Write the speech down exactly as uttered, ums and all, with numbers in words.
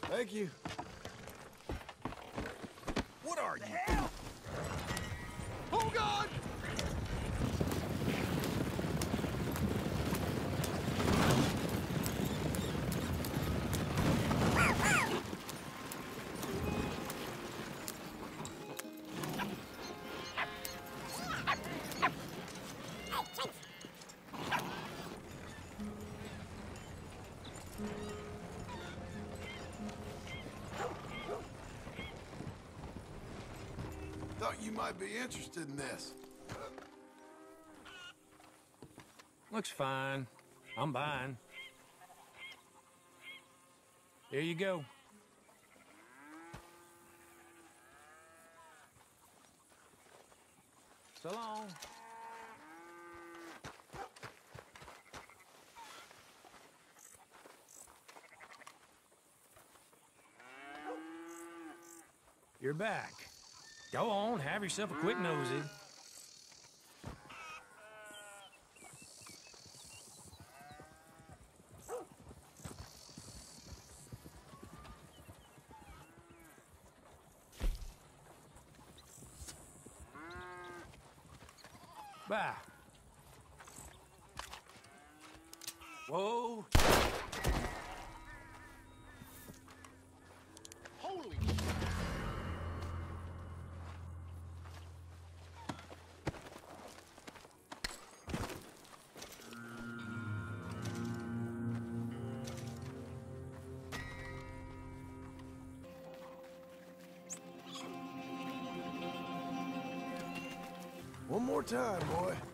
Thank you. What are you? Hell? Oh, God! Thought you might be interested in this. Looks fine. I'm buying. Here you go. So long. You're back. Go on, have yourself a quick nosy. Bye. Whoa. Holy... One more time, boy.